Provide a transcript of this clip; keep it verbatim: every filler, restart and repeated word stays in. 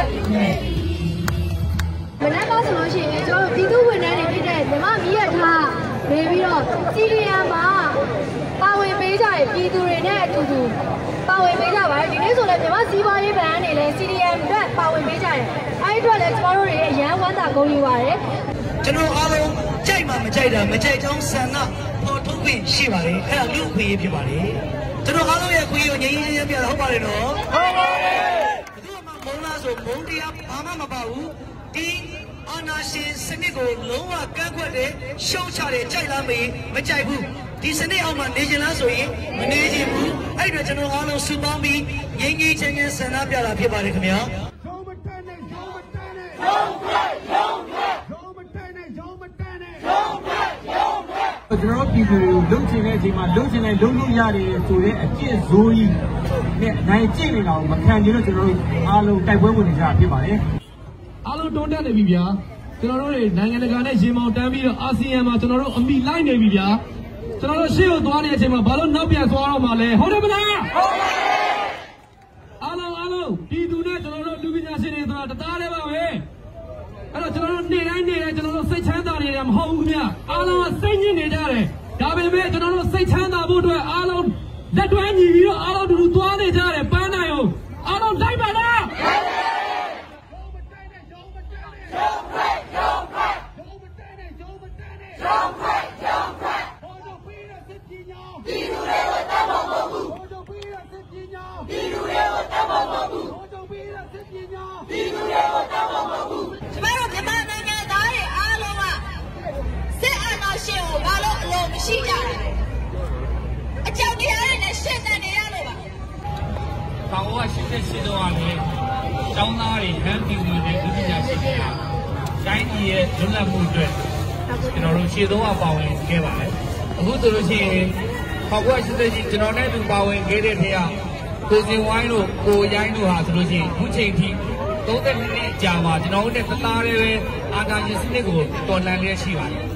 วันนั้นก็สมมติเช่นเราปีตู้วันนั้นเนี่ยได้แต่ว่ามีอะไรท่าเดี๋ยวพี่เราซีเรียมาป่าวเป็นใจปีตู้เรนเนี่ยတူတူป่าวเป็นใจว่าทีนี้ส่วนเลยแต่ว่าซีบอยแบรนด์เนี่ยเลยซีเรียมด้วยป่าวเป็นใจไอ้ด้วยเลยสปอร์ตเลยยังวันตะโกนอยู่ว่าเลยကျွန်တော်အားလုံးကြိုက်မှမကြိုက်တာမကြိုက်ချောင်းဆန္ဒပေါ်ထုတ်ခွင့်ရှိပါလေအဲ့ဒါလူ့ခွင့်ရဖြစ်ပါလေကျွန်တော်အားလုံးရဲ့ခွင့်ရငြိမ်းချမ်းရေးပြတာဟုတ်ပါလေနော်ဟုတ်ပါလေဘယ်သူမှမုန်းလားဆိုမုန်းတရားဘာမှမပါဘူးဒီအာဏာရှင်စနစ်ကိုလုံးဝကန့်ကွက်တဲ့ရှုံချတဲ့ကြိုက်လားမေးမကြိုက်ဘူးဒီစနစ်အောက်မှာနေချင်လားဆိုရင်မနေချင်ဘူးအဲ့တော့ကျွန်တော်အားလုံးစုပေါင်းပြီးငြိမ်းချမ်းရေးဆန္ဒပြတာဖြစ်ပါတယ်ခင်ဗျာကျွန်တော်ပြည်သူလုံချင်တဲ့အချိန်မှာလုံချင်တဲ့လုံလို့ရတယ်ဆိုတဲ့အကျင့်ဇိုးကြီးနဲ့နိုင်ကျင့်နေတာကိုမခံချင်လို့ကျွန်တော်တို့အားလုံးတိုက်ပွဲဝင်နေကြတာဖြစ်ပါတယ်အားလုံးတွန်းတက်နေပြီဗျာကျွန်တော်တို့တွေနိုင်ငံတကာနဲ့ရေမောင်တန်းပြီးတော့အာဆီယံမှာကျွန်တော်တို့အမိလိုက်နေပြီဗျာကျွန်တော်တို့ရှေ့ကိုသွားနေတဲ့အချိန်မှာဘာလို့နောက်ပြန်သွားတော့မှလဲဟုတ်တယ်မလားဟုတ်ပါတယ်အားလုံးအားလုံးပြည်သူနဲ့ကျွန်တော်တို့လူပညာရှင်တွေဆိုတာတသားတည်းပါပဲအဲ့တော့ကျွန်တော်တို့နေတိုင်းနေတိုင်းကျွန်တော်တို့စိတ်ချမ်းသာနေတယ်မဟုတ်ဘူးခင်ဗျအားလုံးကစိတ်ညစ်နေကြတယ်ဒါပေမဲ့ကျွန်တော်တို့စိတ်ချမ်းသာဖို့အတွက်အားလုံးလက်တွဲညီပြီးတော့အားလုံးတူတူသွားနေကြတယ်ပန်းနိုင်အောင်အားလုံးလိုက်ပါလားရှိကြတယ်အကြောင်းတရားတွေနဲ့ရှင်းတယ်နေရလို့ပါ။ဘာလို့ရှင်းတဲ့ရှင်းတော့လည်းကျောင်းသားတွေဟန်ပြည်သူတွေလူပညာရှင်တွေကတိုင်းပြည်ရဲ့လွတ်လပ်မှုအတွက်ကျွန်တော်တို့ရှင်းတော့ပါဝင်ခဲ့ပါတယ်။အခုဆိုလို့ရှိရင်ဘာလို့ရှင်းတဲ့ကျွန်တော်နဲ့သူပါဝင်ခဲ့တဲ့ထဲကကိုစင်ဝိုင်းတို့ကိုရိုင်းတို့ဟာဆိုလို့ရှိရင်အခုချိန်ထိသုံးသက်နှစ်ကြာမှာကျွန်တော်တို့နဲ့သသားလေးပဲအာဏာရှင်စနစ်ကိုတော်လှန်နေရှိပါတယ်။